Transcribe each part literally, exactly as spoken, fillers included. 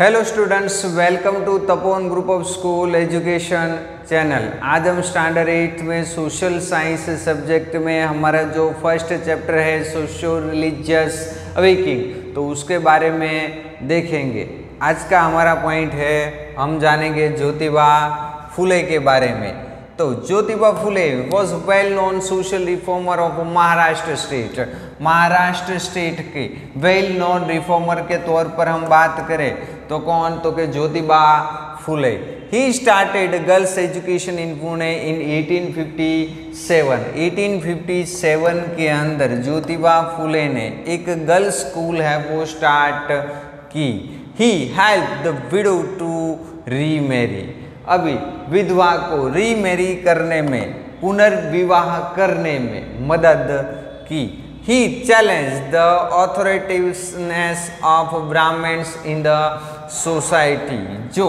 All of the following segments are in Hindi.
Hello students, welcome to Tapovan group of school education channel. आज हम स्टैंडर्ड एट में सोशल साइंस सब्जेक्ट में हमारा जो फर्स्ट चैप्टर है सोशो रिलीजियस अवेकिंग, तो उसके बारे में देखेंगे। आज का हमारा पॉइंट है, हम जानेंगे ज्योतिबा फुले के बारे में। तो Jyotiba Phule was well known social reformer of Maharashtra state. Maharashtra state के वेल नोन रिफॉर्मर के तौर पर हम बात करें तो कौन, तो के Jyotiba Phule. He started girls education in Pune in eighteen fifty seven. Eighteen fifty seven के अंदर ज्योतिबा फुले ने एक गर्ल्स स्कूल है वो स्टार्ट की। He help the widow to remarry. अभी विधवा को रीमैरी करने में, पुनर्विवाह करने में मदद की। He challenge the authoritativeness of Brahmins in the society. जो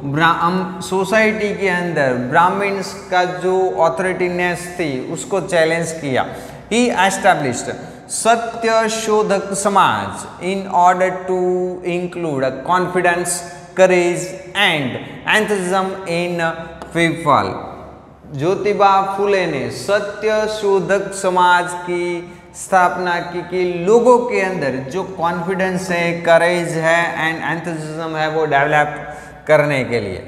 सोसाइटी के अंदर ब्राह्मण्स का जो ऑथोरिटीनेस थी उसको चैलेंज किया। ही established Satya Shodhak Samaj in order to include confidence, courage and enthusiasm in people. Jyotiba Phule ने सत्य शोधक समाज की स्थापना की कि लोगों के अंदर जो कॉन्फिडेंस है, करेज है एंड एंथुसिज्म है वो डेवलप करने के लिए।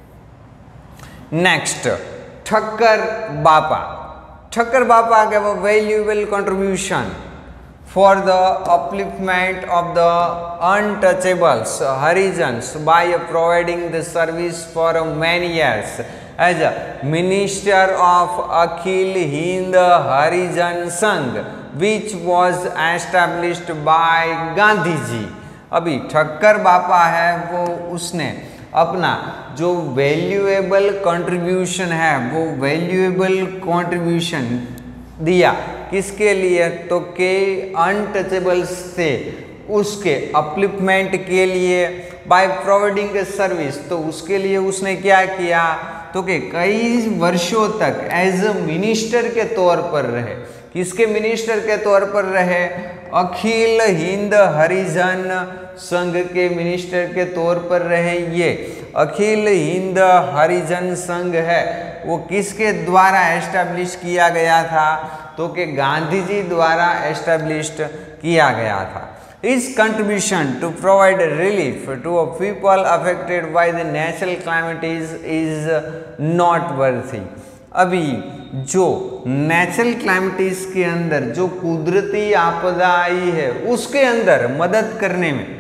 नेक्स्ट, ठक्कर बापा। ठक्कर बापा गave a valuable contribution for the upliftment of the untouchables, Harijans, by providing the service for many years as a minister of Akhil Hind Harijan Sangh, which was established by Gandhi ji. अभी ठक्कर बापा है वो उसने अपना जो वैल्यूएबल कंट्रीब्यूशन है वो वैल्यूएबल कंट्रीब्यूशन दिया किसके लिए, तो के अनटचेबल्स थे उसके अपलिफ्टमेंट के लिए। बाय प्रोवाइडिंग ए सर्विस, तो उसके लिए उसने क्या किया, तो कि कई वर्षों तक एज अ मिनिस्टर के तौर पर रहे। किसके मिनिस्टर के तौर पर रहे, अखिल हिंद हरिजन संघ के मिनिस्टर के तौर पर रहे। ये अखिल हिंद हरिजन संघ है वो किसके द्वारा एस्टैब्लिश किया गया था, तो कि गांधी जी द्वारा एस्टैब्लिश्ड किया गया था। His contribution to provide relief to a people affected by the natural calamities is noteworthy। अभी जो नेचुरल क्लैमिटीज के अंदर जो कुदरती आपदा आई है उसके अंदर मदद करने में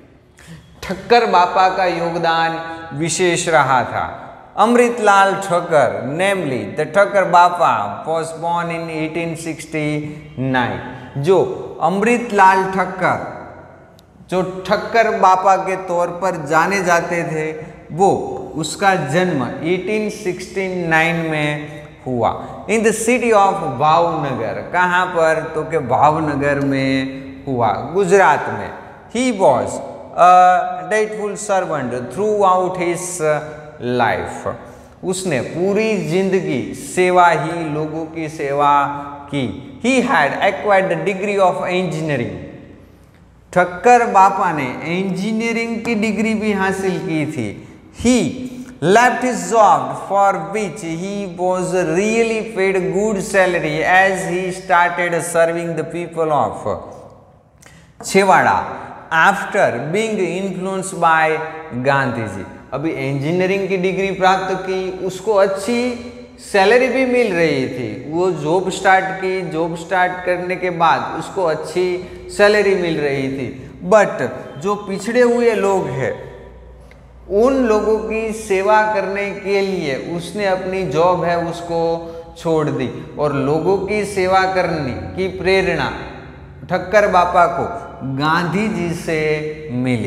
ठक्कर बापा का योगदान विशेष रहा था। Amritlal Thakkar, namely the Thakkar Bapa, was born in eighteen sixty nine. जो अमृतलाल ठक्कर जो ठक्कर बापा के तौर पर जाने जाते थे वो उसका जन्म एटीन सिक्सटी नाइन में हुआ in the city of Bhavnagar. कहाँ पर, तो के भावनगर में हुआ, गुजरात में। He was a dutiful servant throughout his life. उसने पूरी जिंदगी सेवा ही, लोगों की सेवा की। He had acquired the degree of engineering. Thakkar Bapa ने इंजीनियरिंग की डिग्री भी हासिल की थी। ही left his job for which he was really paid good salary as he started serving the people of Chewada after being influenced by Gandhi ji. अभी इंजीनियरिंग की डिग्री प्राप्त की, उसको अच्छी सैलरी भी मिल रही थी। वो जॉब स्टार्ट की, जॉब स्टार्ट करने के बाद उसको अच्छी सैलरी मिल रही थी। बट जो पिछड़े हुए लोग हैं उन लोगों की सेवा करने के लिए उसने अपनी जॉब है उसको छोड़ दी और लोगों की सेवा करने की प्रेरणा ठक्कर बापा को गांधी जी से मिली।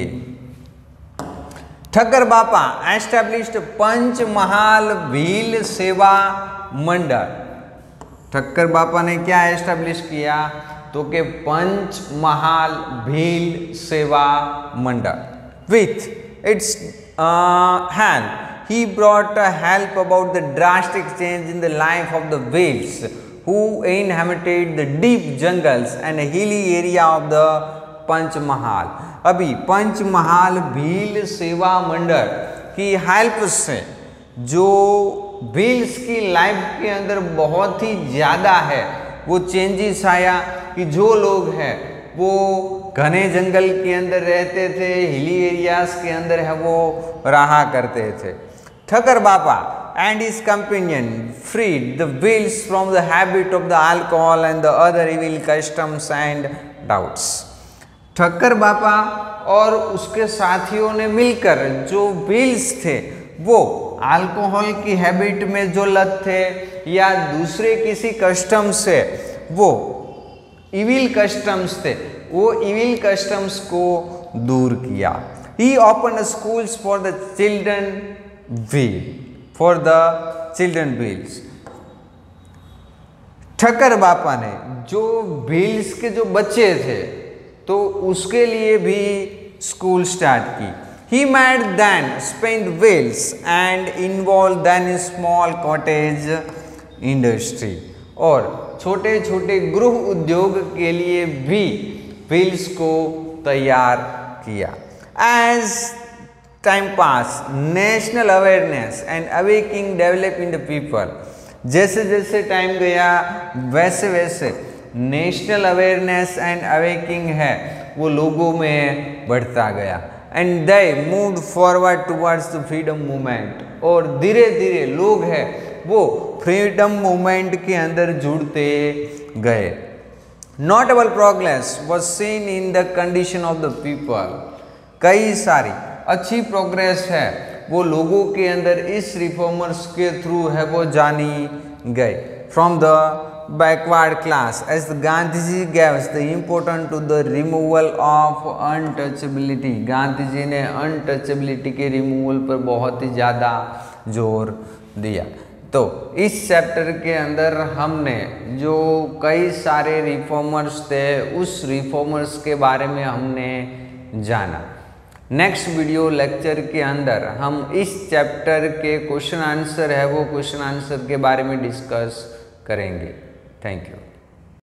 ठक्कर बापा एस्टैब्लिश्ड पंचमहाल भील सेवा मंडल। ठक्कर बापा ने क्या एस्टैब्लिश किया, तो के Panchmahal Bhil Seva Mandal. With its Uh, help, he brought uh, help about the drastic change in the life of the Wales who inhabited the deep jungles and hilly area of the Panchmahal. अभी पंचमहाल भील सेवा मंडल की हेल्प से जो भील्स की लाइफ के अंदर बहुत ही ज़्यादा है वो चेंजेस आया कि जो लोग हैं वो घने जंगल के अंदर रहते थे, हिली एरियाज के अंदर है वो रहा करते थे। ठक्कर बापा and his companion freed the Bhils from the habit of the alcohol and the other evil customs and doubts. Thakkar बापा और उसके साथियों ने मिलकर जो Bhils थे वो अल्कोहल की हैबिट में जो लत थे या दूसरे किसी कस्टम से वो इविल कस्टम्स थे वो इविल कस्टम्स को दूर किया। He opened schools for the children Bhil. For the children Bhils. Thakkar Bapa ने जो भील्स के जो बच्चे थे तो उसके लिए भी स्कूल स्टार्ट की। He made then spent wheels and involved then in small cottage industry. और छोटे छोटे गृह उद्योग के लिए भी व्हील्स को तैयार किया। As time pass, national awareness and awakening develop in the people. जैसे जैसे टाइम गया वैसे वैसे नेशनल अवेयरनेस एंड अवेकिंग है वो लोगों में बढ़ता गया। And they moved forward towards the freedom movement. और धीरे धीरे लोग हैं वो फ्रीडम मूवमेंट के अंदर जुड़ते गए। Notable progress was seen in the condition of the people. कई सारी अच्छी प्रोग्रेस है वो लोगों के अंदर इस रिफॉर्मर्स के थ्रू है वो जानी गई। From the backward class as the Gandhi ji gives the important to the removal of untouchability. Gandhi ji ने अनटचेबिलिटी के रिमूवल पर बहुत ही ज़्यादा जोर दिया। तो इस चैप्टर के अंदर हमने जो कई सारे रिफॉर्मर्स थे उस रिफॉर्मर्स के बारे में हमने जाना। नेक्स्ट वीडियो लेक्चर के अंदर हम इस चैप्टर के क्वेश्चन आंसर है वो क्वेश्चन आंसर के बारे में डिस्कस करेंगे। Thank you.